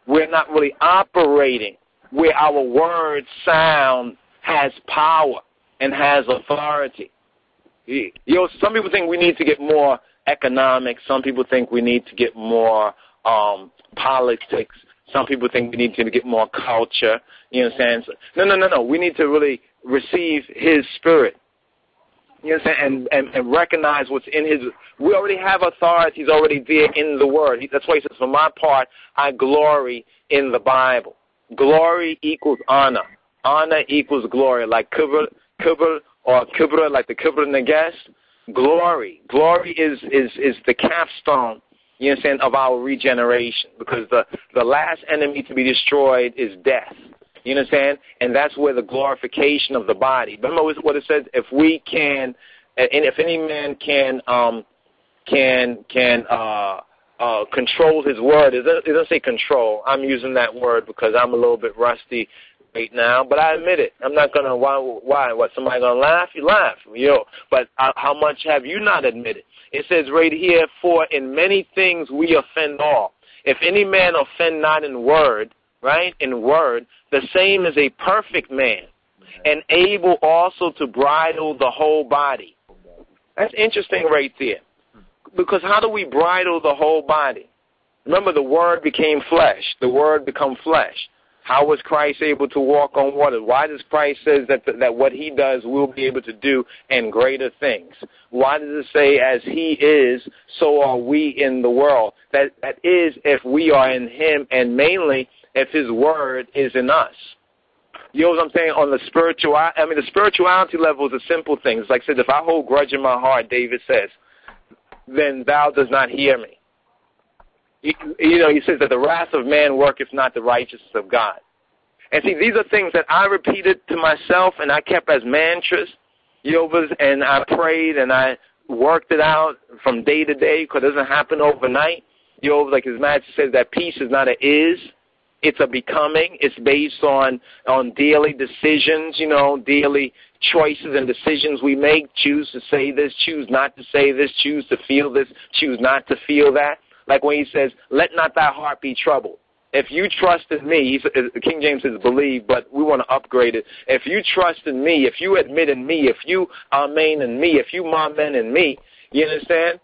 we're not really operating where our word sound has power and has authority. Some people think we need to get more economics. Some people think we need to get more politics. Some people think we need to get more culture. You know what I'm saying? No. We need to really receive his spirit. You know what I'm saying? And recognize what's in his. We already have authorities already there in the word. That's why he says, for my part, I glory in the Bible. Glory equals honor. Honor equals glory. Like kibur or kibra, like the kibra neges. Glory. Glory is the capstone, you understand, of our regeneration. Because the last enemy to be destroyed is death. You understand? And that's where the glorification of the body. Remember what it says? If we can, and if any man can control his word. It doesn't say control. I'm using that word because I'm a little bit rusty right now, but I admit it. I'm not gonna. Why? What? Somebody gonna laugh? You laugh, But how much have you not admitted? It says right here, for in many things we offend all. If any man offend not in word, right? In word, the same is a perfect man, and able also to bridle the whole body. That's interesting right there. Because how do we bridle the whole body? Remember, the Word became flesh. The Word become flesh. How was Christ able to walk on water? Why does Christ say that what he does we'll be able to do and greater things? Why does it say as he is, so are we in the world? That is if we are in him, and mainly if his Word is in us. You know what I'm saying? On the the spirituality level is a simple thing. It's like I said, if I hold grudge in my heart, David says, then thou does not hear me. He says that the wrath of man worketh not the righteousness of God. And see, these are things that I repeated to myself and I kept as mantras, and I prayed and I worked it out from day to day because it doesn't happen overnight. Like His Majesty says, that peace is not an is, it's a becoming. It's based on daily decisions, daily choices and decisions we make. Choose to say this, choose not to say this, choose to feel this, choose not to feel that. Like when he says, let not thy heart be troubled. If you trust in me, King James says believe, but we want to upgrade it. If you trust in me, if you admit in me, if you amen in me, if you amen in me, you understand?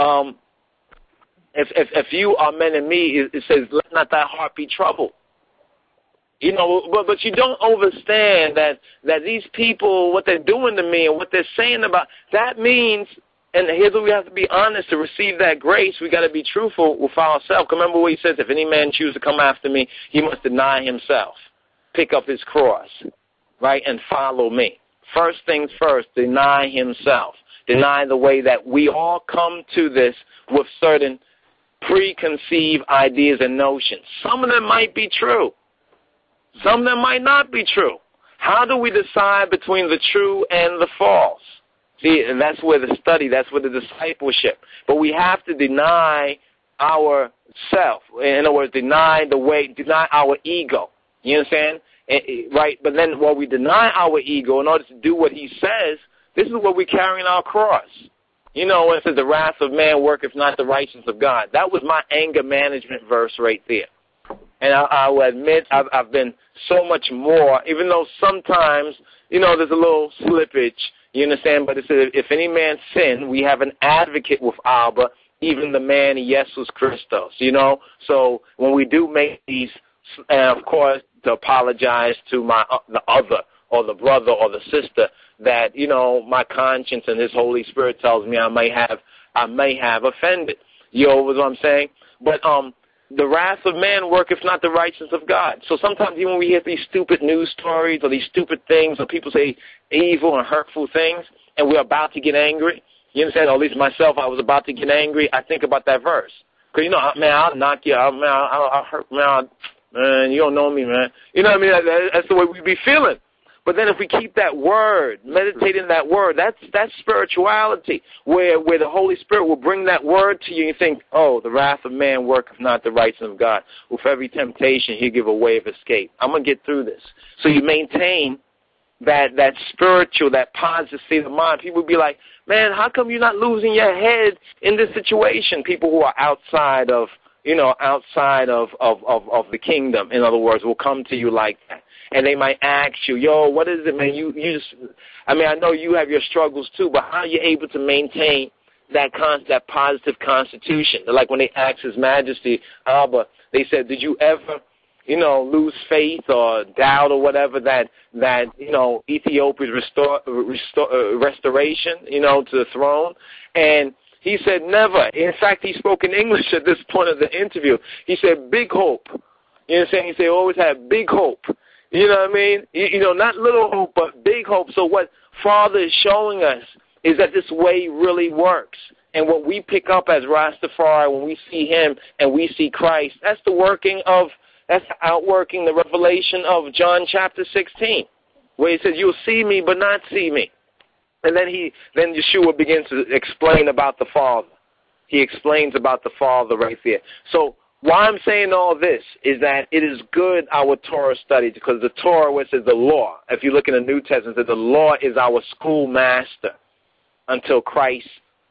If you amen in me, it says, let not thy heart be troubled. But you don't understand that these people, what they're doing to me and what they're saying about, that means, and here's where we have to be honest, to receive that grace, we got to be truthful with ourselves. Remember what he says, if any man choose to come after me, he must deny himself, pick up his cross, right, and follow me. First things first, deny himself. Deny the way that we all come to this with certain preconceived ideas and notions. Some of them might be true. Some of them might not be true. How do we decide between the true and the false? See, and that's where the study, that's where the discipleship. But we have to deny ourself. In other words, deny our ego. You understand? Right? But then while we deny our ego in order to do what he says, this is what we're carrying our cross. When it says the wrath of man worketh not the righteousness of God. That was my anger management verse right there. And I will admit I've been so much more, even though sometimes, there's a little slippage, you understand? But it says, if any man sin, we have an advocate with Abba, even the man Jesus Christos, So when we do make these, and of course, to apologize to the other or the brother or the sister that, my conscience and his Holy Spirit tells me I may have offended. You know what I'm saying? But the wrath of man worketh not the righteousness of God. So sometimes even when we hear these stupid news stories or these stupid things or people say evil and hurtful things and we're about to get angry, you understand? Or at least myself, I was about to get angry. I think about that verse. Because, man, I'll knock you out. Man, I'll hurt, man, you don't know me, man. You know what I mean? That's the way we be feeling. But then if we keep that word, meditating that word, that's spirituality, where the Holy Spirit will bring that word to you and you think, oh, the wrath of man worketh not the righteousness of God. With every temptation, he'll give a way of escape. I'm going to get through this. So you maintain that spiritual, that positive state of mind. People will be like, man, how come you're not losing your head in this situation? People who are outside of outside of the kingdom, in other words, will come to you like that. And they might ask you, yo, what is it, man? You just, I know you have your struggles too, but how are you able to maintain that positive constitution? Like when they asked His Majesty, Abba, they said, did you ever, lose faith or doubt or whatever that Ethiopia's restoration, to the throne? And he said, never. In fact, he spoke in English at this point of the interview. He said, big hope. You know what I'm saying? He said, always have big hope. You know what I mean? Not little hope, but big hope. So what Father is showing us is that this way really works. And what we pick up as Rastafari when we see Him and we see Christ, that's the outworking, the revelation of John chapter 16, where He says, you'll see me but not see me. And then Yeshua begins to explain about the Father. He explains about the Father right there. So why I'm saying all this is that it is good our Torah study, because the Torah, which is the law, if you look in the New Testament, the law is our schoolmaster until Christ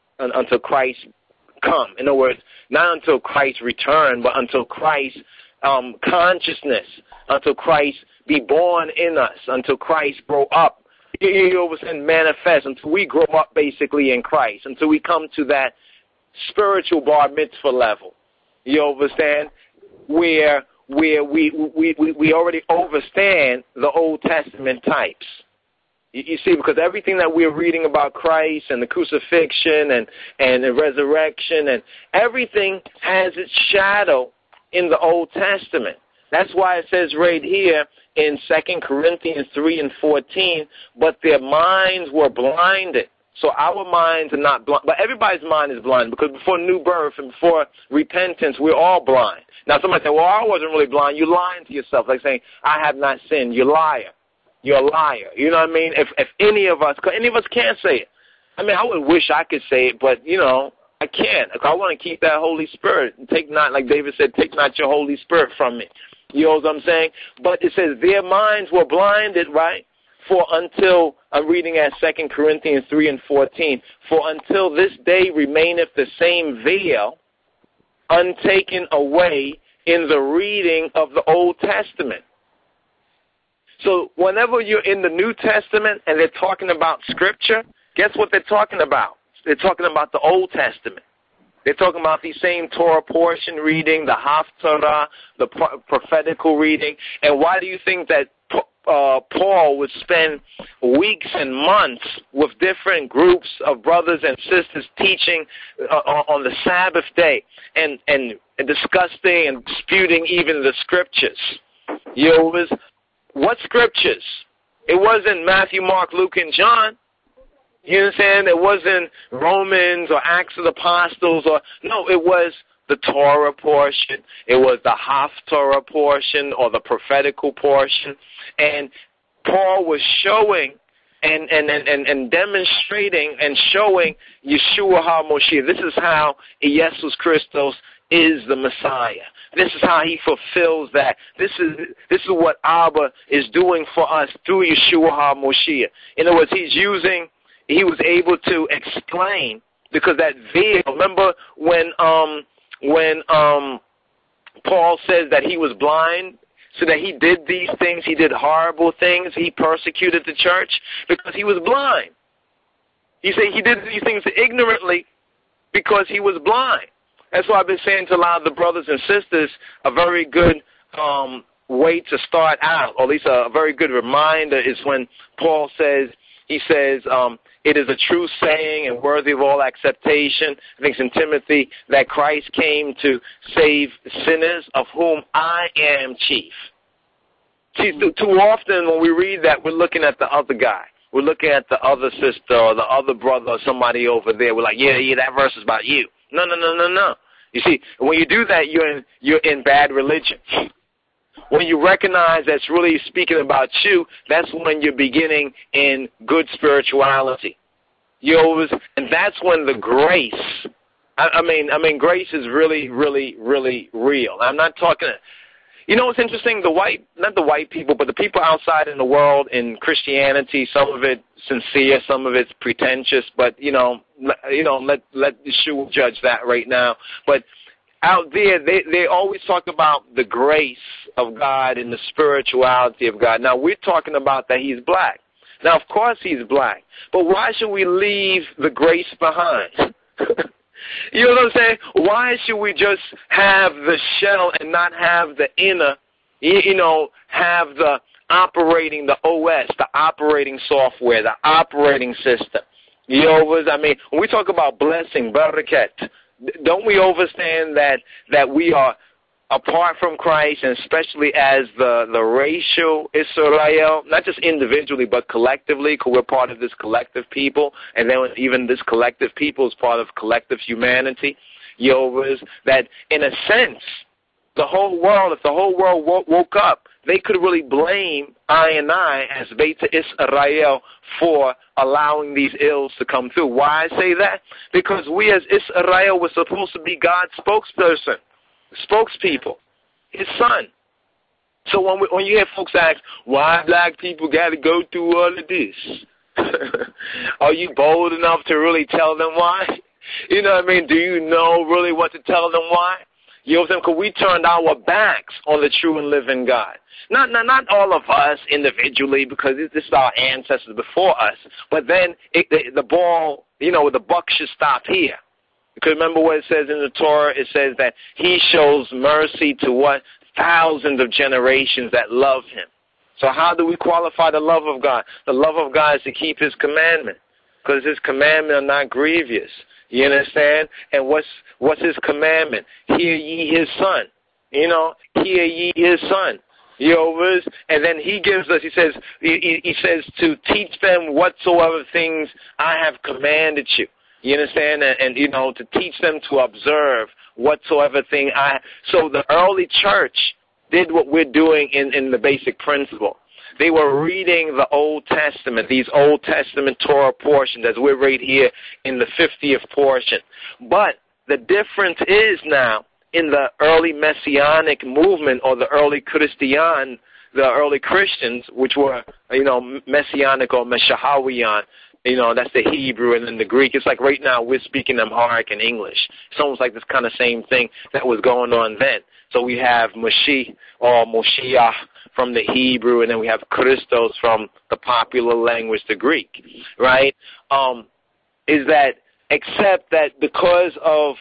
come. In other words, not until Christ return, but until Christ consciousness, until Christ be born in us, until Christ grow up. And manifest until we grow up basically in Christ, until we come to that spiritual bar mitzvah level. You understand? Where we already understand the Old Testament types. You see, because everything that we're reading about Christ and the crucifixion and the resurrection and everything has its shadow in the Old Testament. That's why it says right here in 2 Corinthians 3:14, but their minds were blinded. So our minds are not blind, but everybody's mind is blind, because before new birth and before repentance, we're all blind. Now somebody say, well, I wasn't really blind. You're lying to yourself, like saying, I have not sinned. You're a liar. You're a liar. You know what I mean? If any of us can't say it. I would wish I could say it, but, I can't. I want to keep that Holy Spirit. Take not, like David said, take not your Holy Spirit from me. You know what I'm saying? But it says their minds were blinded, right? For until, I'm reading at 2 Corinthians 3:14, for until this day remaineth the same veil untaken away in the reading of the Old Testament. So whenever you're in the New Testament and they're talking about Scripture, guess what they're talking about? They're talking about the Old Testament. They're talking about the same Torah portion reading, the Haftarah, the prophetical reading. And why do you think that Paul would spend weeks and months with different groups of brothers and sisters teaching on the Sabbath day and discussing and disputing even the Scriptures? What Scriptures? It wasn't Matthew, Mark, Luke, and John. You understand? It wasn't Romans or Acts of the Apostles. No, it was the Torah portion. It was the Haftarah portion or the prophetical portion. And Paul was showing and demonstrating and showing Yeshua HaMoshiach. This is how Jesus Christos is the Messiah. This is how He fulfills that. This is what Abba is doing for us through Yeshua HaMoshiach. In other words, He was able to explain, because that veil, remember when Paul says that he was blind, so that he did these things, he did horrible things, he persecuted the church because he was blind. He said he did these things ignorantly because he was blind. That's why I've been saying to a lot of the brothers and sisters, a very good way to start out, or at least a very good reminder, is when Paul says, it is a true saying and worthy of all acceptation, I think it's in Timothy, that Christ came to save sinners, of whom I am chief. See, too often when we read that, we're looking at the other guy. We're looking at the other sister or the other brother or somebody over there. We're like, yeah, that verse is about you. No. You see, when you do that, you're in bad religion. When you recognize that's really speaking about you, that's when you're beginning in good spirituality. And that's when the grace, I mean, grace is really, really, really real. I'm not talking, what's interesting? Not the white people, but the people outside in the world in Christianity, some of it sincere, some of it's pretentious, but, let Yeshua judge that right now. But out there, they always talk about the grace of God and the spirituality of God. Now, we're talking about that he's black. Now, of course he's black, but why should we leave the grace behind? You know what I'm saying? Why should we just have the shell and not have the inner, have the operating, the OS, the operating software, the operating system? When we talk about blessing, barakat, don't we understand that we are apart from Christ, and especially as the racial Israel, not just individually but collectively, because we're part of this collective people, and then even this collective people is part of collective humanity. That in a sense, the whole world, if the whole world woke up, they could really blame I and I as Beta Israel for allowing these ills to come through. Why I say that? Because we as Israel were supposed to be God's spokespeople, his son. So when you hear folks ask, why black people got to go through all of this? Are you bold enough to really tell them why? You know what I mean? Do you know really what to tell them why? You know what I'm saying? Because we turned our backs on the true and living God. Not all of us individually, because this is our ancestors before us. But then the ball, the buck should stop here. Because remember what it says in the Torah? It says that he shows mercy to what? Thousands of generations that love him. So how do we qualify the love of God? The love of God is to keep his commandment, because his commandment are not grievous. You understand? And what's his commandment? Hear ye his son. Hear ye his son. And then he gives us, he says to teach them whatsoever things I have commanded you. You understand? And to teach them to observe whatsoever thing So the early church did what we're doing in the basic principle. They were reading the Old Testament, these Old Testament Torah portions, as we're right here in the 50th portion. But the difference is now in the early Messianic movement, or the early Christian, the early Christians, which were, Messianic or Meshahawiyan, that's the Hebrew, and then the Greek. It's like right now we're speaking Amharic and English. It's almost like this kind of same thing that was going on then. So we have Mashiach or Moshiach from the Hebrew, and then we have Christos from the popular language, the Greek, right? Is that except that because of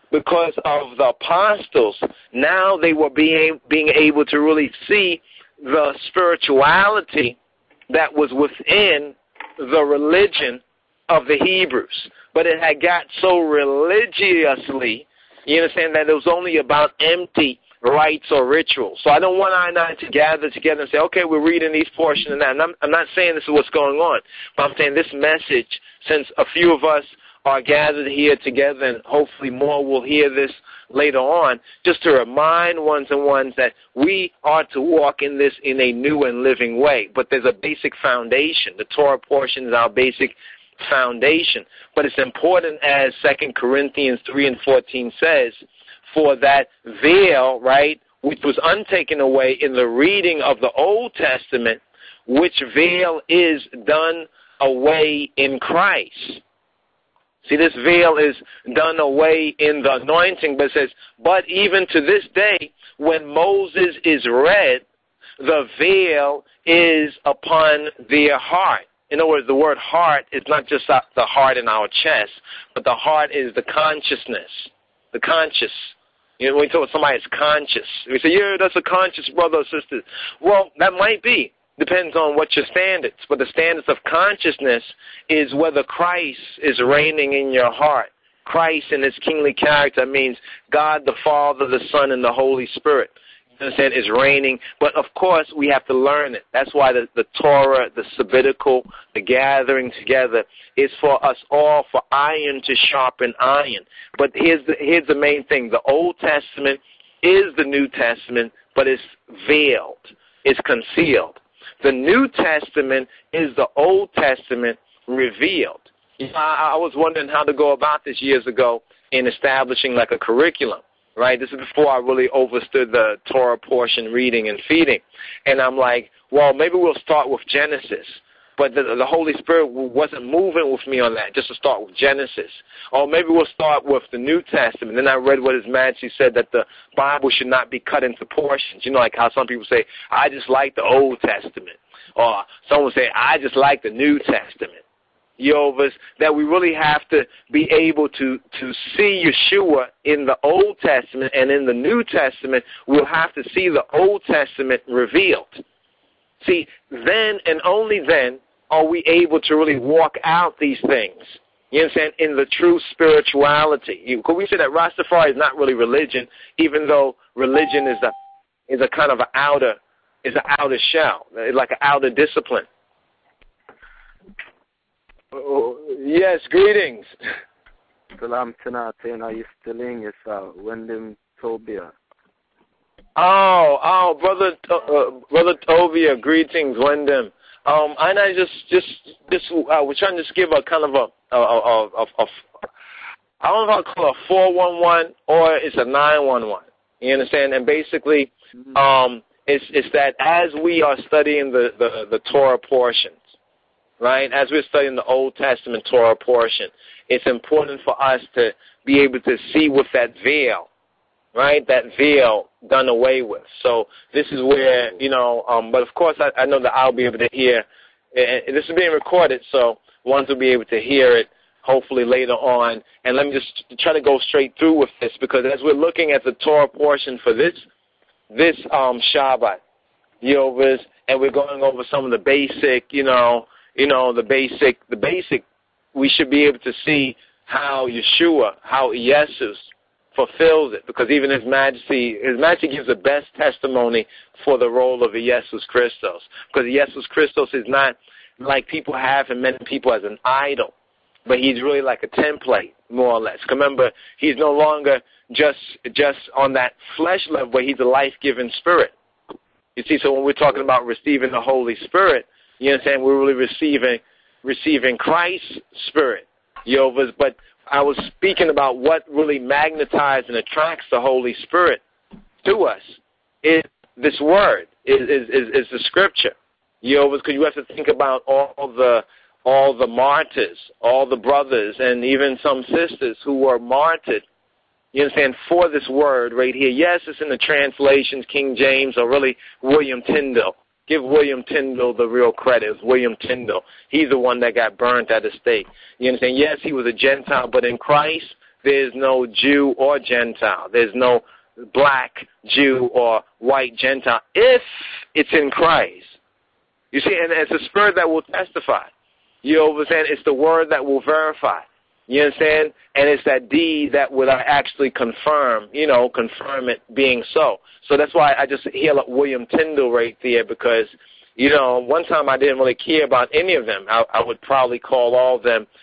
the apostles, now they were being able to really see the spirituality that was within the religion of the Hebrews. But it had got so religiously, you understand, that it was only about empty rites or rituals. So I don't want I and I to gather together and say, okay, we're reading these portions and that. And I'm not saying this is what's going on, but I'm saying this message, since a few of us are gathered here together, and hopefully more will hear this later on, just to remind ones and ones that we are to walk in this in a new and living way. But there's a basic foundation. The Torah portion is our basic foundation. But it's important, as 2 Corinthians 3:14 says, for that veil, right, which was untaken away in the reading of the Old Testament, which veil is done away in Christ. See, this veil is done away in the anointing, but it says, but even to this day, when Moses is read, the veil is upon their heart. In other words, the word heart is not just the heart in our chest, but the heart is the consciousness, the conscious. When we talk about somebody that's conscious, we say, yeah, that's a conscious brother or sister. Well, that might be. Depends on what your standards. But the standards of consciousness is whether Christ is reigning in your heart. Christ in his kingly character means God the Father, the Son, and the Holy Spirit. You understand, is reigning. But, of course, we have to learn it. That's why the Torah, the Sabbatical, the gathering together is for us all, for iron to sharpen iron. But here's the main thing. The Old Testament is the New Testament, but it's veiled. It's concealed. The New Testament is the Old Testament revealed. I was wondering how to go about this years ago in establishing like a curriculum, right? This is before I really understood the Torah portion reading and feeding. And I'm like, well, maybe we'll start with Genesis. but the Holy Spirit wasn't moving with me on that, just to start with Genesis. Or maybe we'll start with the New Testament. Then I read what His Majesty said, that the Bible should not be cut into portions. You know, like how some people say, I just like the Old Testament. Or someone say, I just like the New Testament. That we really have to be able to see Yeshua in the Old Testament, and in the New Testament, we'll have to see the Old Testament revealed. See, then and only then are we able to really walk out these things, you understand, in the true spirituality. Because we say that Rastafari is not really religion, even though religion is a kind of an outer shell, like an outer discipline. Oh, yes, greetings. Salam Tanatin, are you still in your Wendim Tobia? Oh, brother Tobia, greetings, Wendim. And I we're trying to just give a kind of I don't know if I'll call it a 411 or it's a 911. You understand? And basically, it's that as we are studying the Torah portions, right? As we're studying the Old Testament Torah portion, it's important for us to be able to see with that veil, right? That veil done away with. So this is where, but of course I know that I'll be able to hear, and this is being recorded, so ones will be able to hear it hopefully later on. And let me just try to go straight through with this, because as we're looking at the Torah portion for this Shabbat, and we're going over some of the basic, the basic, we should be able to see how Yeshua, how Jesus fulfills it, because even His Majesty gives the best testimony for the role of Jesus Christos, because Jesus Christos is not like people have and many people as an idol, but He's really like a template, more or less. Remember, He's no longer just on that flesh level, but He's a life-giving spirit. You see, so when we're talking about receiving the Holy Spirit, you understand, we're really receiving Christ's Spirit. But I was speaking about what really magnetizes and attracts the Holy Spirit to us is this word, is the Scripture. Because you have to think about all the martyrs, all the brothers, and even some sisters who were martyred, you understand, for this word right here. Yes, it's in the translations, King James, or really William Tyndale. Give William Tyndale the real credit. It's William Tyndale. He's the one that got burnt at the stake. You understand? Yes, he was a Gentile, but in Christ, there's no Jew or Gentile. There's no black Jew or white Gentile if it's in Christ. You see, and it's the Spirit that will testify. You understand? It's the Word that will verify. You understand? And it's that deed that will actually confirm it being so. So that's why I just heal up William Tyndale right there, because, one time I didn't really care about any of them. I would probably call all of them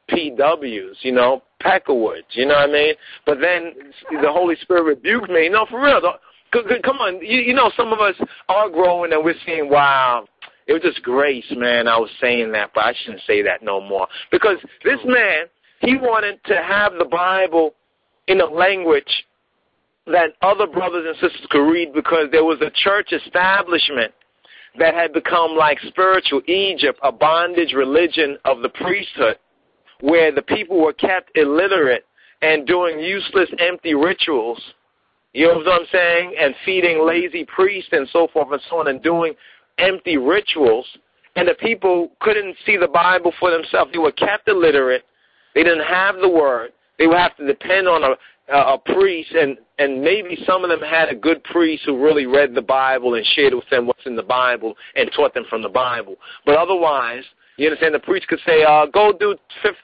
PWs, Peckerwoods, you know what I mean? But then the Holy Spirit rebuked me. No, for real. Come on. Some of us are growing and we're saying, wow, it was just grace, man. I was saying that, but I shouldn't say that no more. Because this man, he wanted to have the Bible in a language that other brothers and sisters could read, because there was a church establishment that had become like spiritual Egypt, a bondage religion of the priesthood, where the people were kept illiterate and doing useless, empty rituals, you know what I'm saying, and feeding lazy priests and so forth and so on, and doing empty rituals, and the people couldn't see the Bible for themselves. They were kept illiterate. They didn't have the Word. They would have to depend on a priest, and maybe some of them had a good priest who really read the Bible and shared with them what's in the Bible and taught them from the Bible. But otherwise, you understand, the priest could say, go do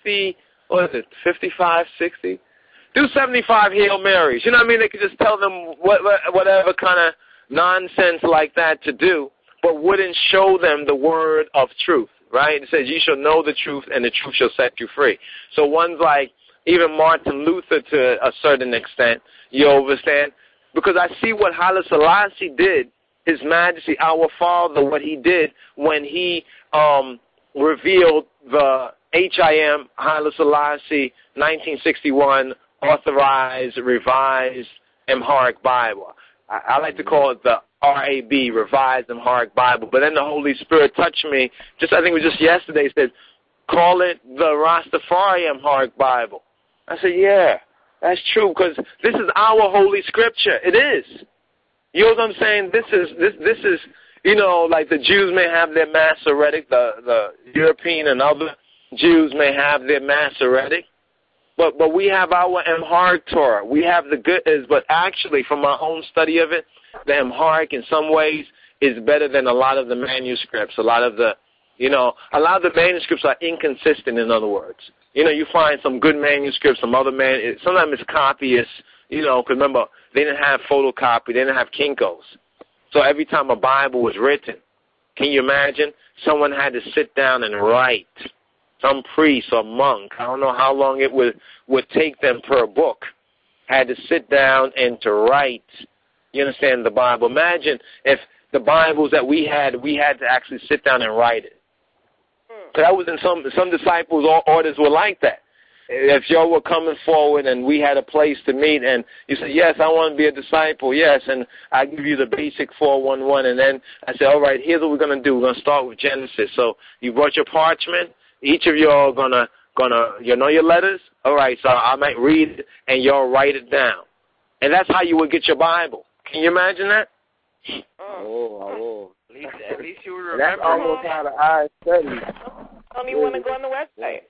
55, 60? Do 75 Hail Marys. You know what I mean? They could just tell them whatever kind of nonsense like that to do, but wouldn't show them the word of truth, right? It says, you shall know the truth, and the truth shall set you free. So one's like even Martin Luther to a certain extent, you understand? Because I see what Haile Selassie did, His Majesty, our Father, what he did when he revealed the HIM, Haile Selassie, 1961, authorized, revised, Amharic Bible. I like to call it the R-A-B, Revised Amharic Bible. But then the Holy Spirit touched me, I think it was just yesterday, said, call it the Rastafari Amharic Bible. I said, yeah, that's true, because this is our Holy Scripture. It is. You know what I'm saying? This is, you know, like the Jews may have their Masoretic, the European and other Jews may have their Masoretic, but we have our Amharic Torah. We have the good, but actually, from my own study of it, the Amharic in some ways is better than a lot of the manuscripts. A lot of the manuscripts are inconsistent, in other words. You know, you find some good manuscripts, sometimes it's copyists, you know, because remember, they didn't have photocopy, they didn't have Kinkos. So every time a Bible was written, can you imagine? Someone had to sit down and write. Some priest or monk, I don't know how long it would take them per book, had to sit down and to write, you understand, the Bible. Imagine if the Bibles that we had to actually sit down and write it. So that was in some disciples' orders were like that. If y'all were coming forward and we had a place to meet and you said, yes, I want to be a disciple, yes, and I give you the basic 411, and then I said, all right, here's what we're going to do. We're going to start with Genesis. So you brought your parchment. Each of y'all are gonna you know your letters? All right, so I might read it and y'all write it down. And that's how you would get your Bible. Can you imagine that? Oh. At least you would remember. That's almost how the eyes study. Don't you want to go on the website?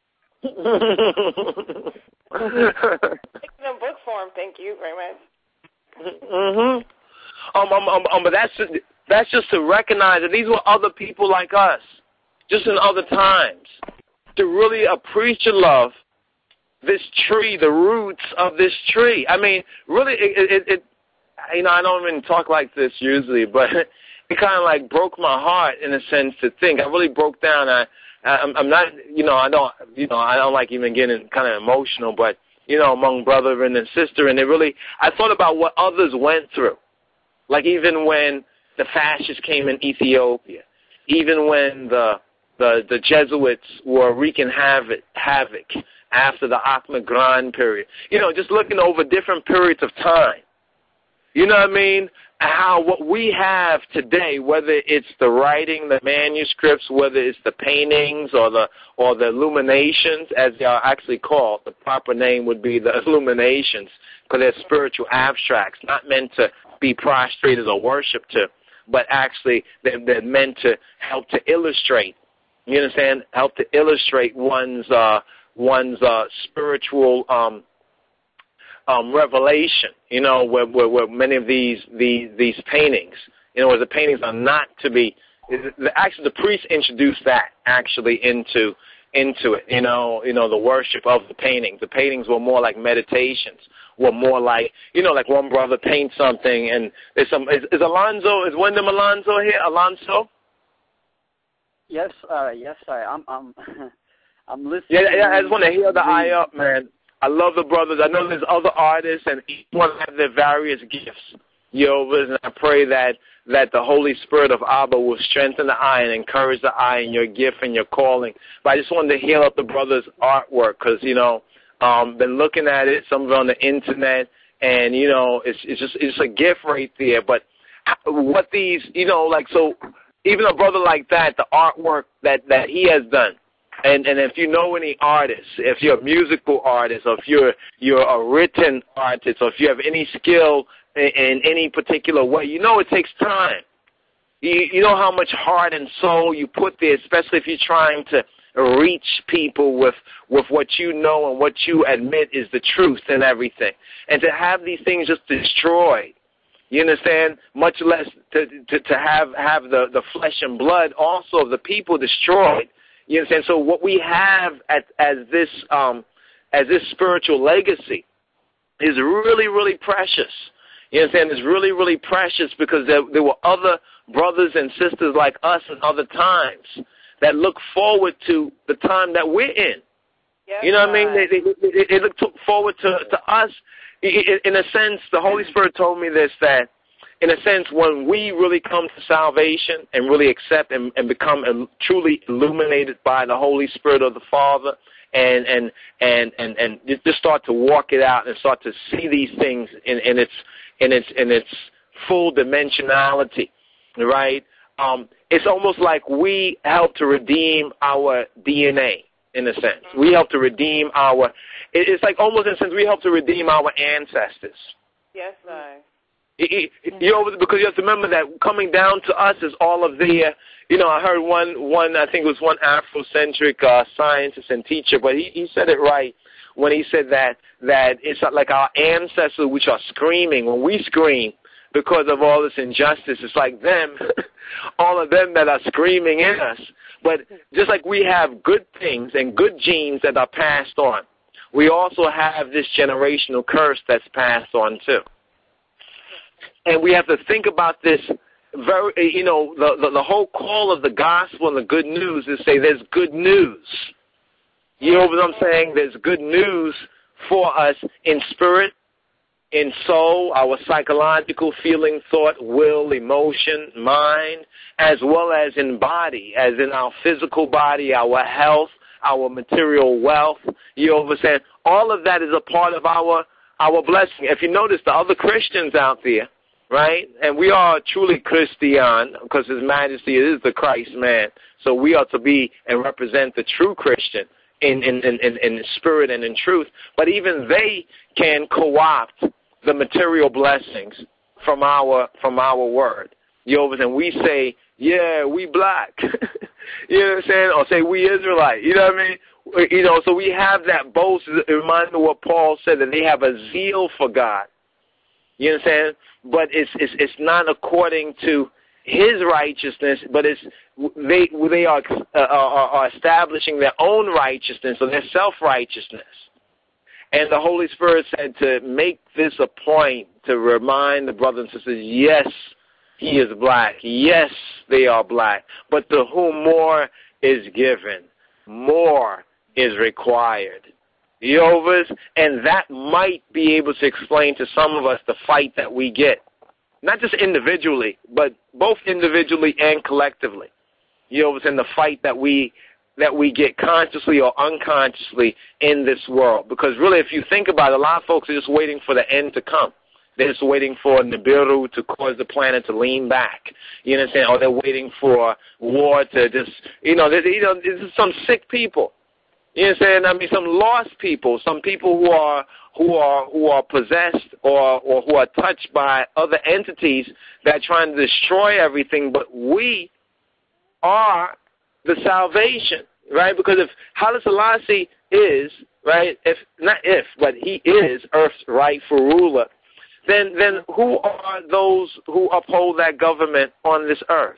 Taking a book form, thank you very much. But that's just to recognize that these were other people like us, just in other times, to really appreciate love this tree, the roots of this tree. I mean, really, it you know, I don't even talk like this usually, but it kind of like broke my heart in a sense to think. I really broke down. I'm not, I don't like even getting kind of emotional, but, among brother and sister, and I thought about what others went through. Like even when the fascists came in Ethiopia, even when the Jesuits were wreaking havoc after the Ahmed Grand period, just looking over different periods of time. You know what I mean? How what we have today, whether it's the writing, the manuscripts, whether it's the paintings or the illuminations, as they are actually called, the proper name would be the illuminations, because they're spiritual abstracts, not meant to be prostrated or worshipped to, but actually they're meant to help to illustrate. You understand? Help to illustrate one's spiritual revelation, where many of these paintings, where the paintings are not to be, actually the priests introduced that actually into it, the worship of the paintings. The paintings were more like meditations, were more like, like one brother paints something and there's is Wendim Alonzo here? Alonzo? Yes, I'm I'm listening. Yeah, I just want to heal the eye up, man. I love the brothers. I know there's other artists, and each one have their various gifts. And I pray that the Holy Spirit of Abba will strengthen the eye and encourage the eye in your gift and your calling. But I just wanted to heal up the brothers' artwork because, been looking at it, some of it on the internet, and, it's just a gift right there. But what these, so even a brother like that, the artwork that he has done, and if you know any artists, if you're a musical artist, or if you're a written artist, or if you have any skill in any particular way, it takes time. You know how much heart and soul you put there, especially if you're trying to reach people with what you know and what you admit is the truth and everything. And to have these things just destroyed, you understand, much less to have the flesh and blood also of the people destroyed. You understand? So what we have as this spiritual legacy is really, really precious. You understand? It's really, really precious because there were other brothers and sisters like us in other times that look forward to the time that we're in. Yes, you know what I mean? They look forward to us. In a sense, the Holy Spirit told me this, that in a sense, when we really come to salvation and really accept and become truly illuminated by the Holy Spirit of the Father, and just start to walk it out and start to see these things in its full dimensionality, right? It's almost like we help to redeem our DNA, in a sense. We help to redeem it's like almost in a sense we help to redeem our ancestors. Yes, sir. Because you have to remember that coming down to us is all of the, I heard one I think it was one Afrocentric scientist and teacher, but he said it right when he said that it's like our ancestors which are screaming. When we scream because of all this injustice, it's like them, all of them that are screaming in us. But just like we have good things and good genes that are passed on, we also have this generational curse that's passed on too. And we have to think about this very, the whole call of the gospel and the good news is say there's good news. You know what I'm saying? There's good news for us in spirit, in soul, our psychological feeling, thought, will, emotion, mind, as well as in body, as in our physical body, our health, our material wealth. You know what I'm saying? All of that is a part of our blessing. If you notice the other Christians out there, right? And we are truly Christian because His Majesty is the Christ man. So we are to be and represent the true Christian in spirit and in truth. But even they can co-opt the material blessings from our word. And we say, yeah, we black. You know what I'm saying? Or say we Israelite. You know what I mean? So we have that boast. It reminds me of what Paul said, that they have a zeal for God. You understand? But it's not according to His righteousness, but they are establishing their own righteousness, or their self-righteousness. And the Holy Spirit said to make this a point to remind the brothers and sisters, yes, he is black. Yes, they are black. But to whom more is given, more is required. And that might be able to explain to some of us the fight that we get. Not just individually, but both individually and collectively. And the fight that we get consciously or unconsciously in this world. Because really, if you think about it, a lot of folks are just waiting for the end to come. They're just waiting for Nibiru to cause the planet to lean back. You understand? Or they're waiting for war to just, this is some sick people. You understand? I mean, some lost people, some people who are possessed or who are touched by other entities that are trying to destroy everything. But we are the salvation, right? Because if Haile Selassie is, right, but he is Earth's rightful ruler, then who are those who uphold that government on this earth?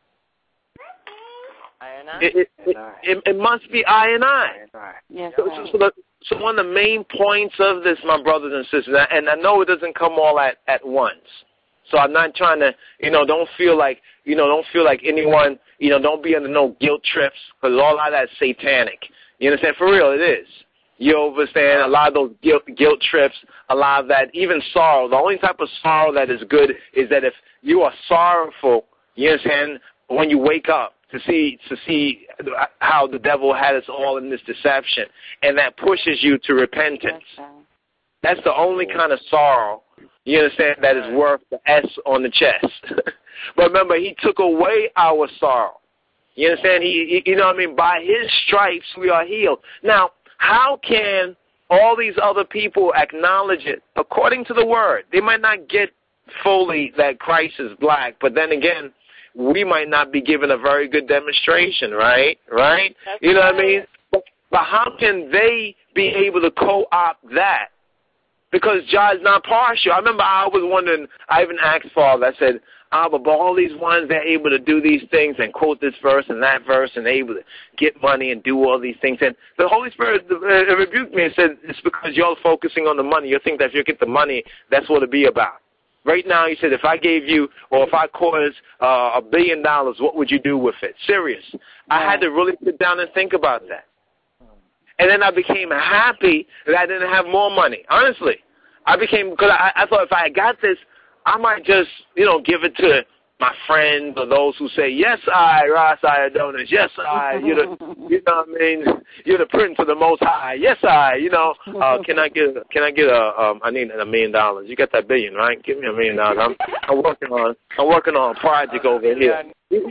It must be I and I. Yes, so one of the main points of this, my brothers and sisters, and I know it doesn't come all at once. So I'm not trying to, don't feel like anyone, don't be under no guilt trips, because all of that is satanic. You understand? For real, it is. You understand? A lot of those guilt trips, a lot of that, even sorrow. The only type of sorrow that is good is that if you are sorrowful, you understand, when you wake up, to see how the devil had us all in this deception, and that pushes you to repentance. That's the only kind of sorrow, you understand, that is worth the S on the chest. But remember, he took away our sorrow. You understand? By his stripes we are healed. Now, how can all these other people acknowledge it? According to the word, they might not get fully that Christ is black, but then again, we might not be given a very good demonstration, right? You know what I mean? But how can they be able to co-opt that? Because Jah is not partial. I remember I was wondering, I even asked Father, I said, but all these ones, they're able to do these things and quote this verse and that verse and able to get money and do all these things. And the Holy Spirit rebuked me and said, it's because you're focusing on the money. You think that if you get the money, that's what it'll be about. Right now, he said, if I gave you, or if I caused $1 billion, what would you do with it? Serious. I had to really sit down and think about that. And then I became happy that I didn't have more money. Honestly, because I thought if I got this, I might just, give it to my friends or those who say, yes, I, Ras, I, Adonis, yes, I, you know what I mean? You're the prince of the Most High, yes, I, can I get I need $1 million. You got that billion, right? Give me $1 million. I'm working on a project over here.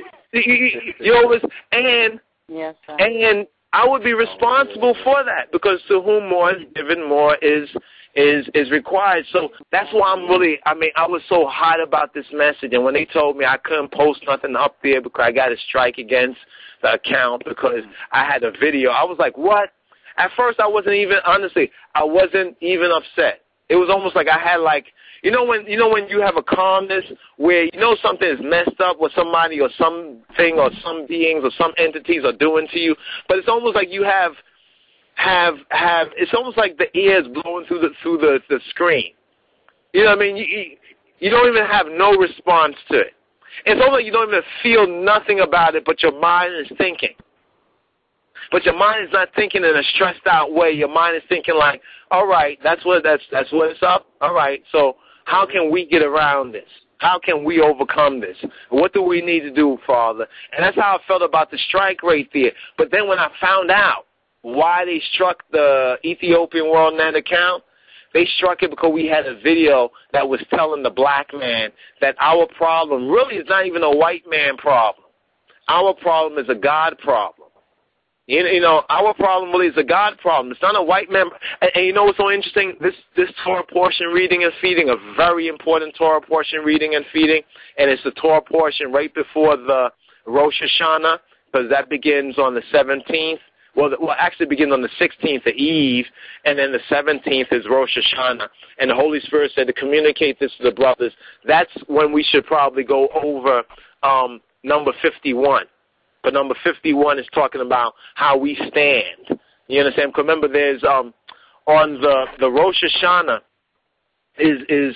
You always, Yes, sir. and I would be responsible for that, because to whom more is given, more is required. So that's why I was so hot about this message. And when they told me I couldn't post nothing up there because I got a strike against the account because I had a video, I was like, what? At first I wasn't even upset. It was almost like I had when you have a calmness where something is messed up with somebody or something or some beings or some entities are doing to you, but it's almost like you have it's almost like the ears blowing through the screen. You know what I mean? You don't even have no response to it. It's almost like you don't even feel nothing about it, but your mind is thinking. But your mind is not thinking in a stressed out way. Your mind is thinking like, all right, that's what it's up. All right, so how can we get around this? How can we overcome this? What do we need to do, Father? And that's how I felt about the strike rate there. But then when I found out why they struck the Ethiopian World Net account, they struck it because we had a video that was telling the black man that our problem really is not even a white man problem. Our problem is a God problem. Our problem really is a God problem. It's not a white man. And you know what's so interesting? This Torah portion reading and feeding, a very important Torah portion reading and feeding, and it's the Torah portion right before the Rosh Hashanah, because that begins on the 17th. Well, actually begins on the 16th of Eve, and then the 17th is Rosh Hashanah. And the Holy Spirit said to communicate this to the brothers. That's when we should probably go over number 51. But number 51 is talking about how we stand. You understand? Because remember, there's on the Rosh Hashanah is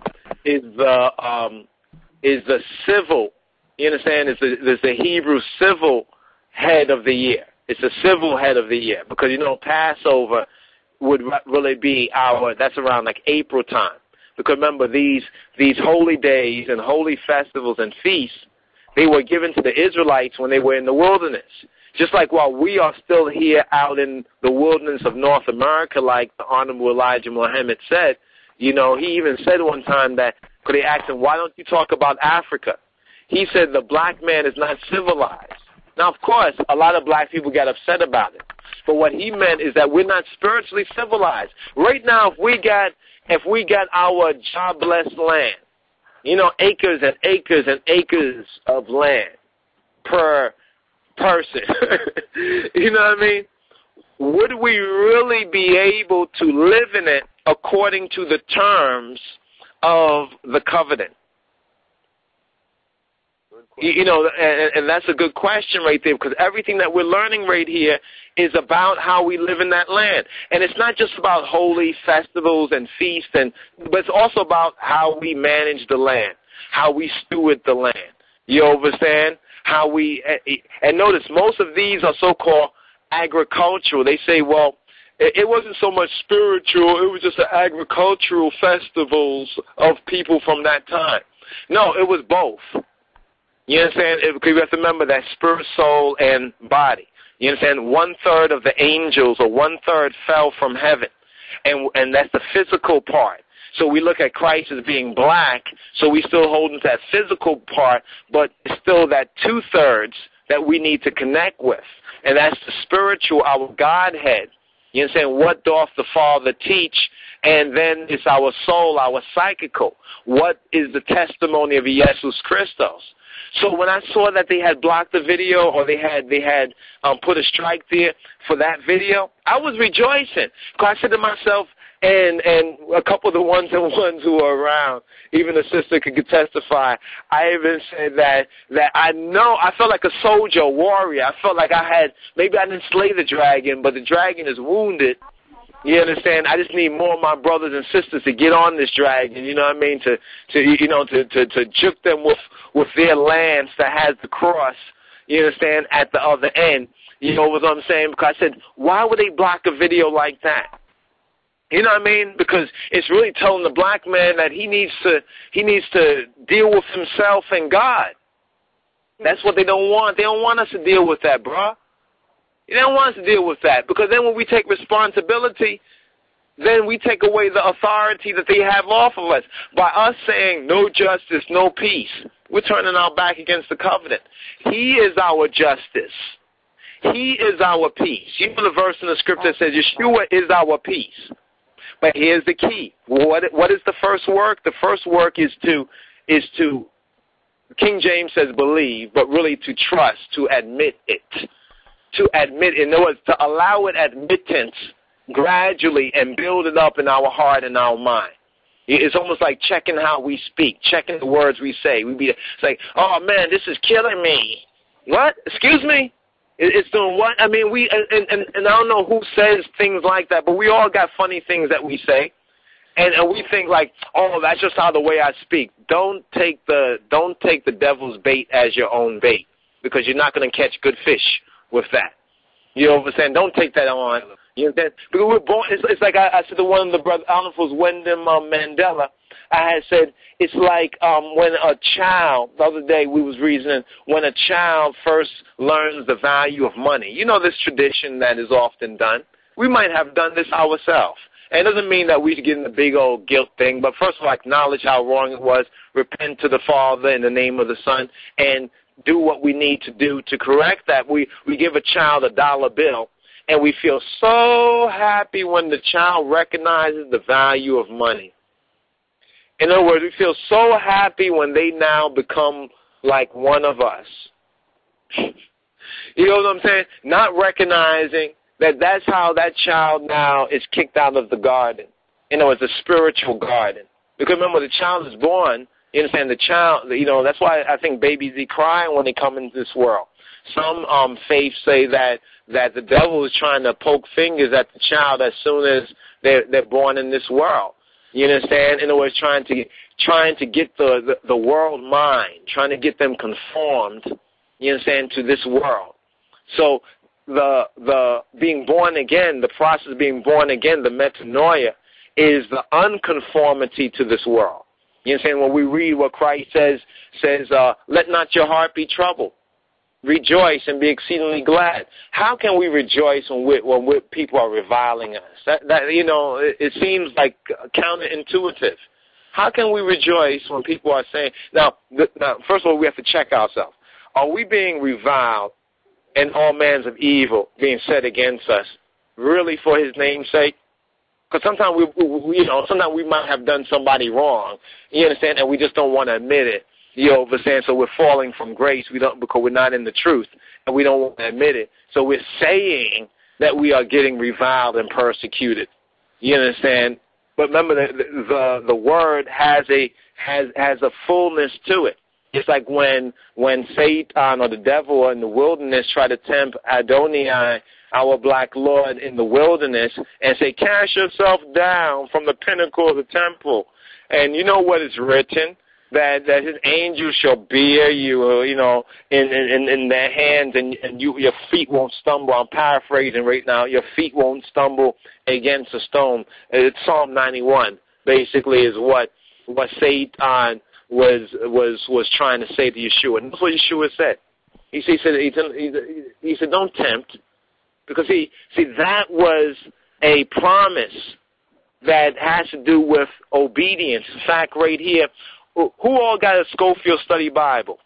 the civil. You understand? There's the Hebrew civil head of the year. It's a civil head of the year because Passover would really be that's around like April time. Because remember, these holy days and holy festivals and feasts, they were given to the Israelites when they were in the wilderness. Just like while we are still here out in the wilderness of North America, like the Honorable Elijah Muhammad said, he even said one time that, because they asked him, why don't you talk about Africa? He said the black man is not civilized. Now, of course, a lot of black people got upset about it. But what he meant is that we're not spiritually civilized. Right now, if we got our job-blessed land, acres and acres and acres of land per person, you know what I mean? Would we really be able to live in it according to the terms of the covenant? And that's a good question right there, because everything that we're learning right here is about how we live in that land. And it's not just about holy festivals and feasts, but it's also about how we manage the land, how we steward the land. You understand? And notice, most of these are so-called agricultural. They say, well, it wasn't so much spiritual, it was just the agricultural festivals of people from that time. No, it was both. You understand? Because you have to remember that spirit, soul, and body. You understand? 1/3 of the angels, or 1/3, fell from heaven. And that's the physical part. So we look at Christ as being black, so we still hold into that physical part, but it's still that 2/3 that we need to connect with. And that's the spiritual, our Godhead. You understand? What doth the Father teach? And then it's our soul, our psychical. What is the testimony of Jesus Christos? So when I saw that they had blocked the video, or they had put a strike there for that video, I was rejoicing. Because I said to myself, and a couple of the ones who were around, even the sister could testify, I even said that I felt like a soldier, a warrior. I felt like maybe I didn't slay the dragon, but the dragon is wounded. You understand? I just need more of my brothers and sisters to get on this dragon, you know what I mean, to juke them with their lance that has the cross, you understand, at the other end. You know what I'm saying? Because I said, why would they block a video like that? You know what I mean? Because it's really telling the black man that he needs to deal with himself and God. That's what they don't want. They don't want us to deal with that, bro. They don't want us to deal with that, because then when we take responsibility, then we take away the authority that they have off of us. By us saying no justice, no peace, we're turning our back against the covenant. He is our justice. He is our peace. You know the verse in the scripture that says Yeshua is our peace. But here's the key. What is the first work? The first work is to King James says believe, but really to trust, to admit it. To admit, in other words, to allow it admittance gradually and build it up in our heart and our mind. It's almost like checking how we speak, checking the words we say. It's like, oh man, this is killing me. What? Excuse me? It's doing what? I mean, and I don't know who says things like that, but we all got funny things that we say. And we think like, oh, that's just how the way I speak. Don't take the devil's bait as your own bait, because you're not going to catch good fish with that. You know what I'm saying? Don't take that on. You know what I'm saying? Because we're born. It's like I said to one of the brothers, I don't know if it was Wendim Mandela. I had said it's like when a child. The other day we was reasoning when a child first learns the value of money. You know this tradition that is often done. We might have done this ourselves. And it doesn't mean that we should get in the big old guilt thing, but first of all, acknowledge how wrong it was, repent to the Father in the name of the Son, and do what we need to do to correct that. We give a child a dollar bill, and we feel so happy when the child recognizes the value of money. In other words, we feel so happy when they now become like one of us. You know what I'm saying? Not recognizing that that's how that child now is kicked out of the garden. You know, it's a spiritual garden. Because remember, the child is born, you understand, the child, you know, that's why I think babies, they cry when they come into this world. Some faiths say that the devil is trying to poke fingers at the child as soon as they're born in this world. You understand? In other words, trying to get the world mind, trying to get them conformed, you understand, to this world. So the being born again, the process of being born again, the metanoia, is the unconformity to this world. You understand? When we read what Christ says, let not your heart be troubled. Rejoice and be exceedingly glad. How can we rejoice when people are reviling us? That you know, it seems like counterintuitive. How can we rejoice when people are saying, now, first of all, we have to check ourselves. Are we being reviled and all manner of evil being said against us really for his name's sake? Because sometimes sometimes we might have done somebody wrong, you understand, and we just don't want to admit it. You know what I'm saying? So we're falling from grace. Because we're not in the truth, and we don't want to admit it. So we're saying that we are getting reviled and persecuted. You understand? But remember, the word has a fullness to it. It's like when Satan or the devil in the wilderness try to tempt Adonai, our black Lord, in the wilderness, and say, cast yourself down from the pinnacle of the temple. And you know what is written? That his angels shall bear you, you know, in their hands, and your feet won't stumble. I'm paraphrasing right now. Your feet won't stumble against a stone. It's Psalm 91, basically, is what Satan was trying to say to Yeshua. And that's what Yeshua said. He said, don't tempt. Because, that was a promise that has to do with obedience. In fact, right here, who all got a Schofield Study Bible?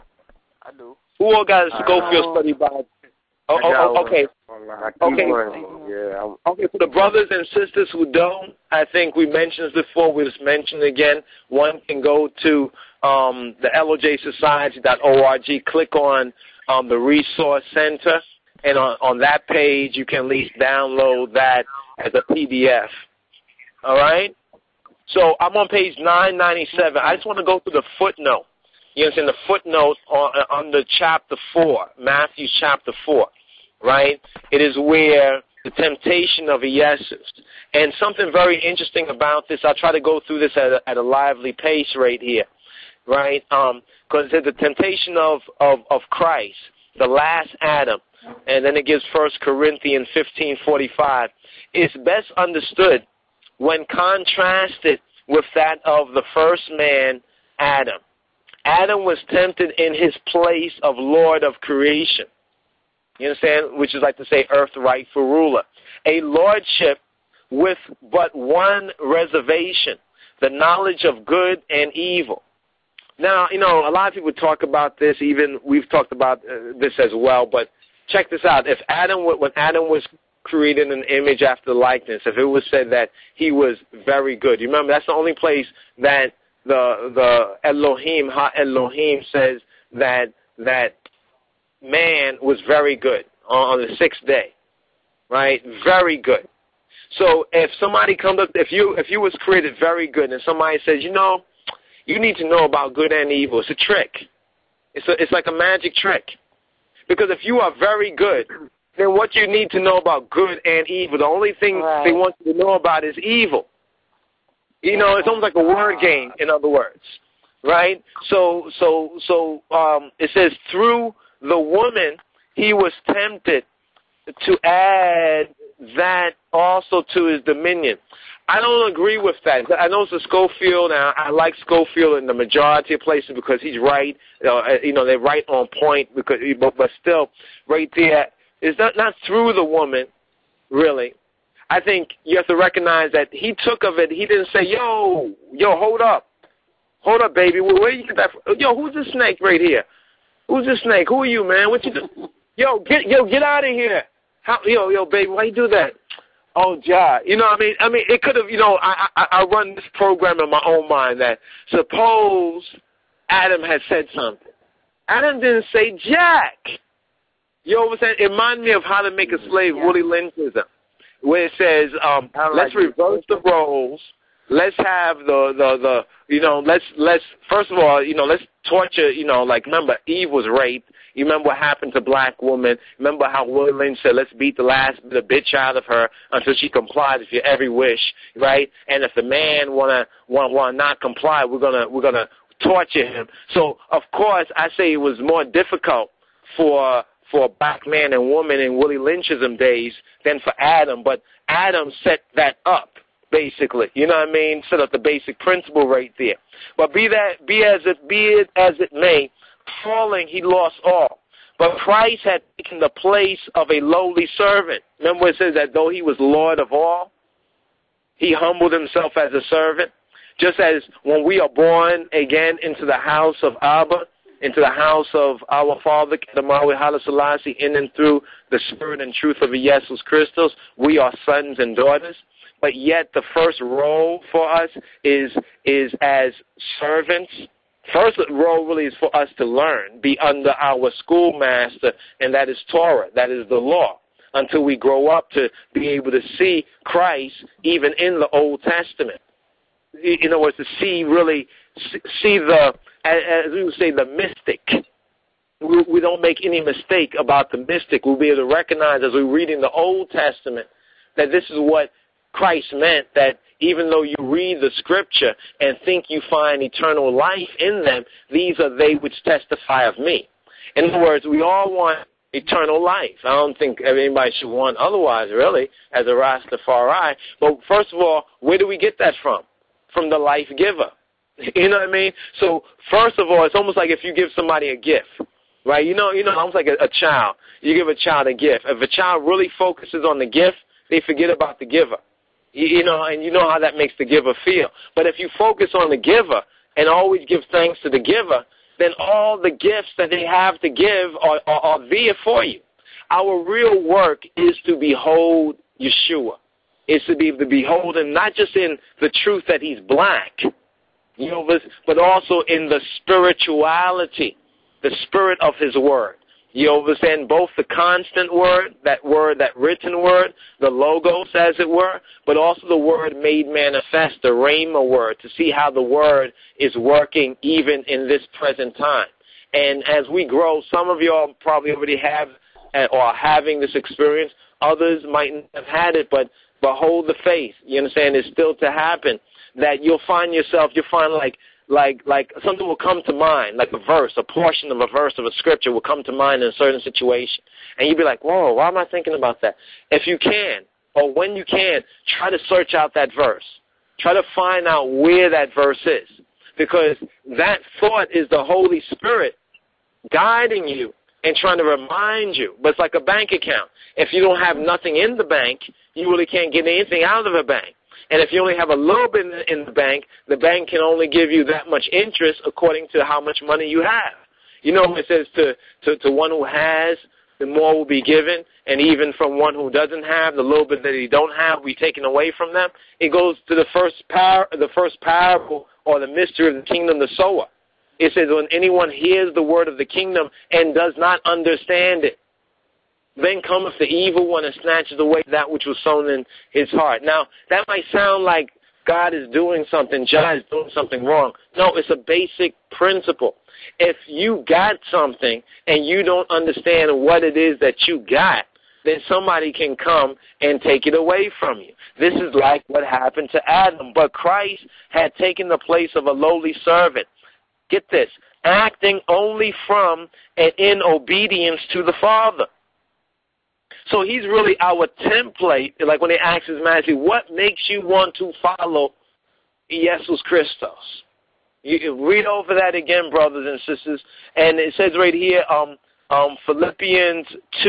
I do. Who all got a Schofield Study Bible? Okay. Yeah. Okay, for the brothers and sisters who don't, I think we mentioned this before, we'll just mention it again. One can go to the LOJsociety.org, click on the Resource Center, and on that page you can at least download that as a PDF. All right? So I'm on page 997. I just want to go through the footnote. You understand, the footnote under chapter 4, Matthew chapter 4, right? It is where the temptation of Jesus. And something very interesting about this, I'll try to go through this at a lively pace right here, right? Because the temptation of Christ, the last Adam, and then it gives 1 Corinthians 15:45. It's best understood when contrasted with that of the first man, Adam. Adam was tempted in his place of Lord of creation. You understand? Which is like to say earth rightful ruler. A lordship with but one reservation, the knowledge of good and evil. Now, you know, a lot of people talk about this, even we've talked about this as well, but check this out. If Adam, when Adam was created in an image after likeness, if it was said that he was very good, you remember that's the only place that the Elohim, Ha-Elohim says that man was very good on the sixth day, right? Very good. So if somebody comes up, if you was created very good, and somebody says, you know, you need to know about good and evil, it's a trick. It's like a magic trick. Because if you are very good, then what you need to know about good and evil, the only thing they want you to know about is evil. You know, it's almost like a word game, in other words, right? So it says through the woman he was tempted to add that also to his dominion. I don't agree with that. I know it's a Schofield, and I like Schofield in the majority of places because he's right. You know, they're right on point. But still, right there, it's not through the woman, really. I think you have to recognize that he took of it. He didn't say, yo, hold up, baby. Where you get that from? Yo, who's this snake right here? Who's this snake? Who are you, man? What you do? Get out of here. Yo, baby, why you do that? Oh, Jah. You know what I mean? It could have, you know, I run this program in my own mind that suppose Adam had said something. Adam didn't say jack. You know what I'm saying? It reminded me of How to Make a Slave, Willie Lynchism, where it says, let's reverse the roles. Let's have the you know, let's first of all, you know, let's torture, you know, like remember Eve was raped. You remember what happened to black woman. Remember how Willie Lynch said, let's beat the last bit of bitch out of her until she complies with your every wish, right? And if the man wanna not comply, we're gonna torture him. So of course I say it was more difficult for a black man and woman in Willie Lynchism days than for Adam, but Adam set that up. Basically, you know what I mean? Set up the basic principle right there. But be it as it may, falling he lost all. But Christ had taken the place of a lowly servant. Remember it says that though he was Lord of all, he humbled himself as a servant. Just as when we are born again into the house of Abba, into the house of our Father, Kedamawi Hala Selassie, in and through the Spirit and truth of Jesus Christus, we are sons and daughters. But yet the first role for us is as servants. First role really is for us to learn, be under our schoolmaster, and that is Torah, that is the law, until we grow up to be able to see Christ even in the Old Testament. In other words, to see the, as we would say, the mystic. We don't make any mistake about the mystic. We'll be able to recognize as we read in the Old Testament that this is what Christ meant, that even though you read the scripture and think you find eternal life in them, these are they which testify of me. In other words, we all want eternal life. I don't think anybody should want otherwise, really, as a Rastafari. But first of all, where do we get that from? From the life giver. You know what I mean? So first of all, it's almost like if you give somebody a gift, right? You know, almost like a child. You give a child a gift. If a child really focuses on the gift, they forget about the giver. You know, and you know how that makes the giver feel. But if you focus on the giver and always give thanks to the giver, then all the gifts that they have to give are there for you. Our real work is to behold Yeshua. It's to behold him not just in the truth that he's black, you know, but also in the spirituality, the spirit of his word. You understand both the constant word, that written word, the logos as it were, but also the word made manifest, the rhema word, to see how the word is working even in this present time. And as we grow, some of y'all probably already have or are having this experience. Others might not have had it, but hold the faith. You understand? It's still to happen. That you'll find like something will come to mind, like a verse, a portion of a verse of a scripture will come to mind in a certain situation. And you'll be like, whoa, why am I thinking about that? If you can, or when you can, try to search out that verse. Try to find out where that verse is, because that thought is the Holy Spirit guiding you and trying to remind you. But it's like a bank account. If you don't have nothing in the bank, you really can't get anything out of a bank. And if you only have a little bit in the bank can only give you that much interest according to how much money you have. You know, it says to one who has, the more will be given, and even from one who doesn't have, the little bit that he don't have will be taken away from them. It goes to the first parable or the mystery of the kingdom, the sower. It says, when anyone hears the word of the kingdom and does not understand it, then cometh the evil one and snatches away that which was sown in his heart. Now, that might sound like God is doing something, Jah is doing something wrong. No, it's a basic principle. If you got something and you don't understand what it is that you got, then somebody can come and take it away from you. This is like what happened to Adam. But Christ had taken the place of a lowly servant. Get this, acting only from and in obedience to the Father. So he's really our template. Like when they ask his majesty, what makes you want to follow Jesus Christos? You read over that again, brothers and sisters. And it says right here, Philippians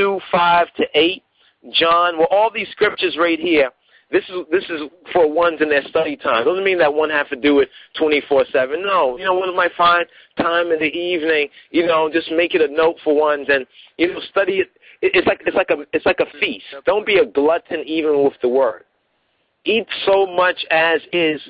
2:5-8, John. Well, all these scriptures right here, this is for ones in their study time. Doesn't mean that one have to do it 24/7. No, you know, one might find time in the evening. You know, just make it a note for ones and study it. It's like a feast. Don't be a glutton even with the word. Eat so much as is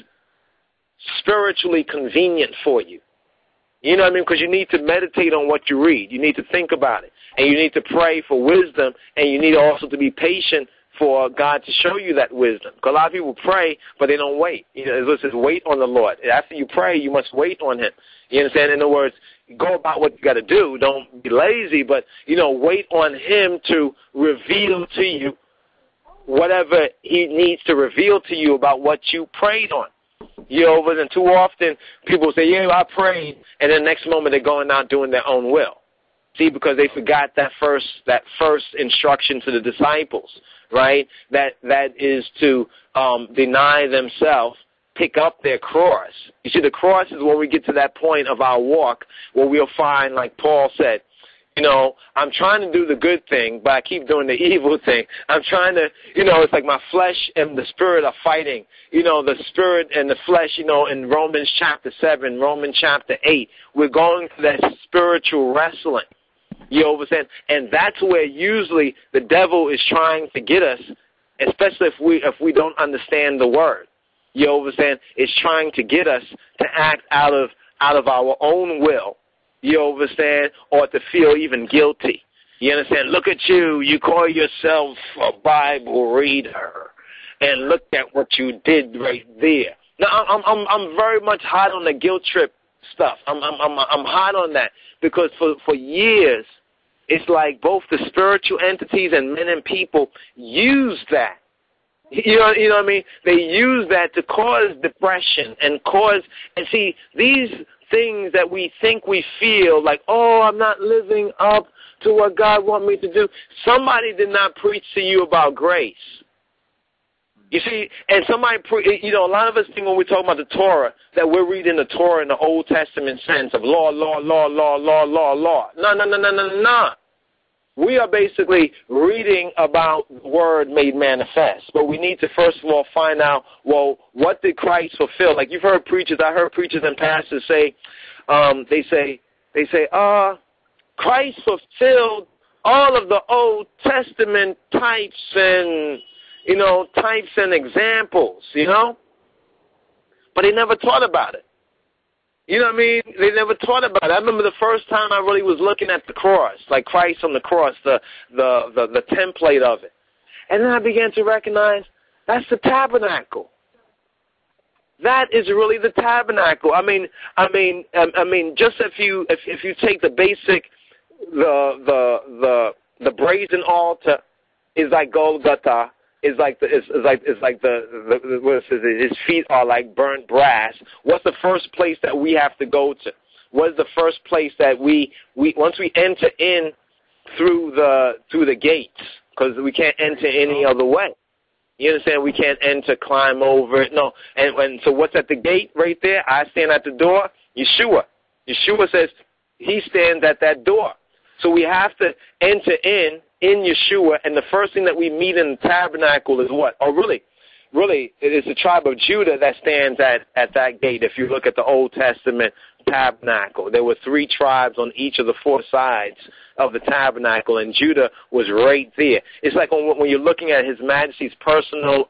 spiritually convenient for you. You know what I mean? Because you need to meditate on what you read. You need to think about it. And you need to pray for wisdom. And you need also to be patient for God to show you that wisdom. Because a lot of people pray, but they don't wait. You know, it says wait on the Lord. After you pray, you must wait on him. You understand? In other words, go about what you got to do. Don't be lazy, but, wait on him to reveal to you whatever he needs to reveal to you about what you prayed on. And too often people say, yeah, I prayed, and then next moment they're going out doing their own will. See, because they forgot that first instruction to the disciples, right? That is to deny themselves, pick up their cross. You see, the cross is when we get to that point of our walk where we'll find, like Paul said, I'm trying to do the good thing, but I keep doing the evil thing. I'm trying to, it's like my flesh and the spirit are fighting. The spirit and the flesh, in Romans chapter 7, Romans chapter 8, we're going through that spiritual wrestling. You understand? And that's where usually the devil is trying to get us, especially if we don't understand the word. You understand? It's trying to get us to act out of our own will. You understand? Or to feel even guilty. You understand? Look at you. You call yourself a Bible reader, and look at what you did right there. Now, I'm very much hot on the guilt trip stuff. I'm hot on that because for years, it's like both the spiritual entities and men and people use that. You know what I mean? They use that to cause depression and see, these things that we think we feel like, oh, I'm not living up to what God wants me to do. Somebody did not preach to you about grace. You see, and somebody, a lot of us think when we talk about the Torah that we're reading the Torah in the Old Testament sense of law. No. We are basically reading about the Word made manifest. But we need to, first of all, find out, well, what did Christ fulfill? Like you've heard preachers, I heard preachers and pastors say, Christ fulfilled all of the Old Testament types and examples, But they never taught about it. You know what I mean? They never taught about it. I remember the first time I really was looking at the cross, like Christ on the cross, the template of it. And then I began to recognize that's the tabernacle. That is really the tabernacle. I mean, just if you take the basic, the brazen altar is like Golgotha. It's like what it says, his feet are like burnt brass. What's the first place that we have to go to? What's the first place that we once we enter in through the gates, because we can't enter any other way. You understand? We can't enter, climb over it. No. And so what's at the gate right there? I stand at the door. Yeshua. Yeshua says he stands at that door. So we have to enter in Yeshua, and the first thing that we meet in the tabernacle is what? Oh, really, it is the tribe of Judah that stands at that gate. If you look at the Old Testament tabernacle, there were 3 tribes on each of the 4 sides of the tabernacle, and Judah was right there. It's like when you're looking at His Majesty's personal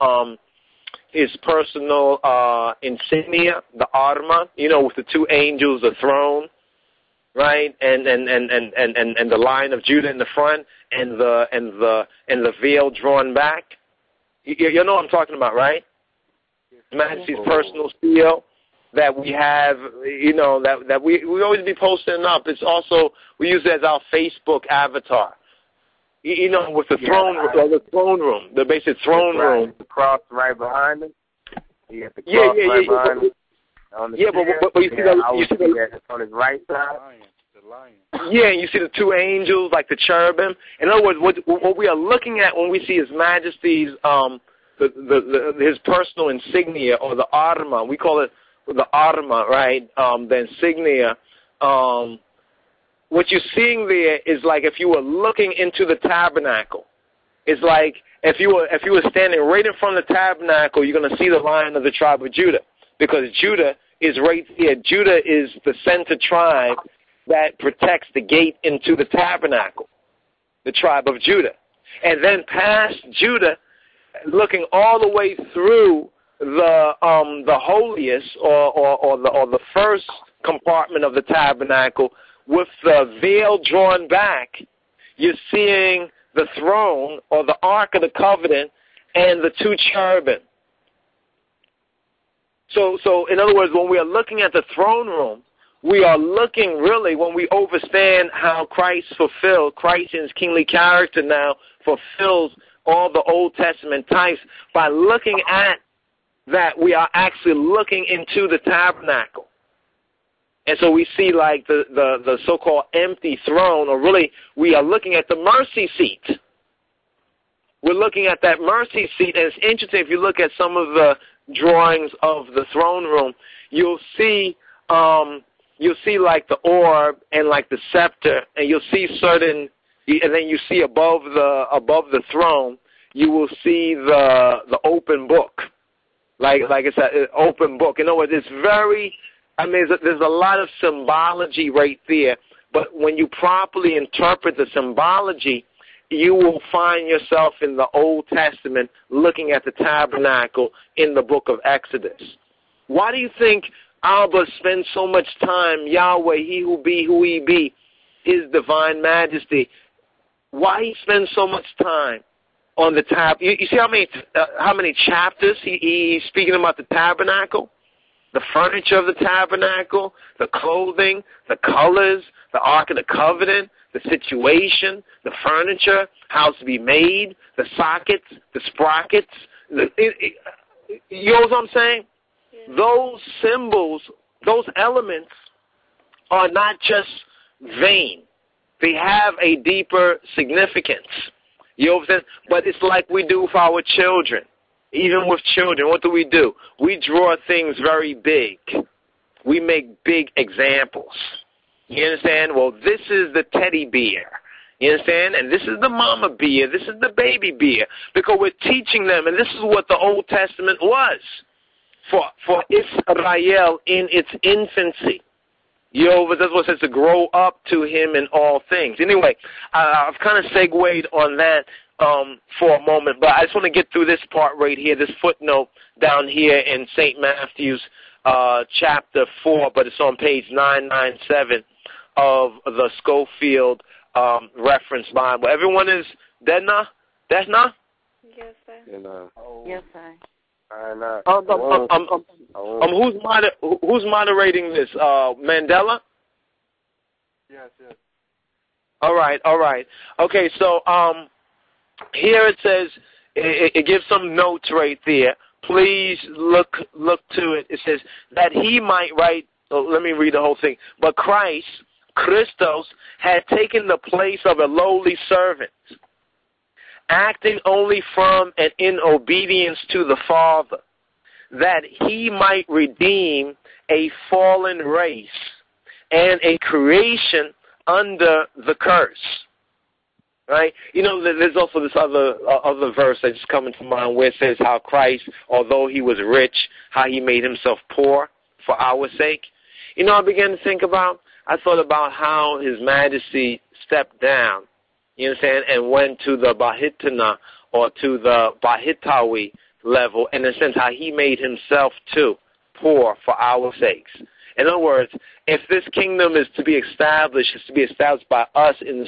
insignia, the arma, with the 2 angels, the throne, right, and the Lion of Judah in the front, and the veil drawn back. You know what I'm talking about, right? Majesty's personal seal that we have, that we always be posting up. It's also, we use it as our Facebook avatar. With the throne room, the basic throne room. The cross right behind it. You got the cross right behind it. But you see the on his right side. The lion. Yeah, and you see the 2 angels, like the cherubim. In other words, what we are looking at when we see His Majesty's his personal insignia, or the arma, we call it the arma, right? The insignia. What you're seeing there is like if you were looking into the tabernacle. It's like if you were standing right in front of the tabernacle, you're going to see the Lion of the tribe of Judah, because Judah is right there. Judah is the center tribe that protects the gate into the tabernacle, the tribe of Judah. And then past Judah, looking all the way through the holiest or the first compartment of the tabernacle, with the veil drawn back, you're seeing the throne, or the Ark of the Covenant, and the 2 cherubim. So in other words, when we are looking at the throne room, we are looking really, when we understand how Christ in His kingly character now fulfills all the Old Testament types, by looking at that, we are actually looking into the tabernacle. And so we see like the so-called empty throne, or really we are looking at the mercy seat. We're looking at that mercy seat, and it's interesting, if you look at some of the drawings of the throne room, you'll see like the orb and like the scepter, and you'll see and then you see above the throne, you will see the open book, like it's an open book. In other words, it's very, there's a lot of symbology right there, but when you properly interpret the symbology, you will find yourself in the Old Testament looking at the tabernacle in the book of Exodus. Why do you think Abba spends so much time, Yahweh, He who be, who He be, His divine majesty? Why He spends so much time on the You see how many chapters he's speaking about the tabernacle? The furniture of the tabernacle, the clothing, the colors, the Ark of the Covenant, the situation, the furniture, how it's to be made, the sockets, the sprockets. You know what I'm saying? Yeah. Those symbols, those elements are not just vain. They have a deeper significance. You know what I'm saying? But it's like we do for our children. Even with children, what do? We draw things very big. We make big examples. You understand? Well, this is the teddy bear. You understand? And this is the mama bear. This is the baby bear. Because we're teaching them, and this is what the Old Testament was for Israel in its infancy. You know, that's what it says, to grow up to Him in all things. Anyway, I've kind of segued on that for a moment, but I just want to get through this part right here, this footnote down here in St. Matthew's chapter 4, but it's on page 997 of the Schofield reference Bible. Everyone is dead now? Yes, sir. Yes, sir. Who's moderating this? Mandela? Yes. All right. Okay, so here it says, it gives some notes right there. Please look to it. It says that He might write. Let me read the whole thing. But Christos, had taken the place of a lowly servant, acting only from and in obedience to the Father, that he might redeem a fallen race and a creation under the curse. Right? You know, there's also this other verse that just comes to mind where it says how Christ, although he was rich, how he made himself poor for our sake. You know, I thought about how His Majesty stepped down, you understand, and went to the Bahitana or to the Bahitawi level, in a sense how he made himself too poor for our sakes. In other words, if this kingdom is to be established, it's to be established by us in the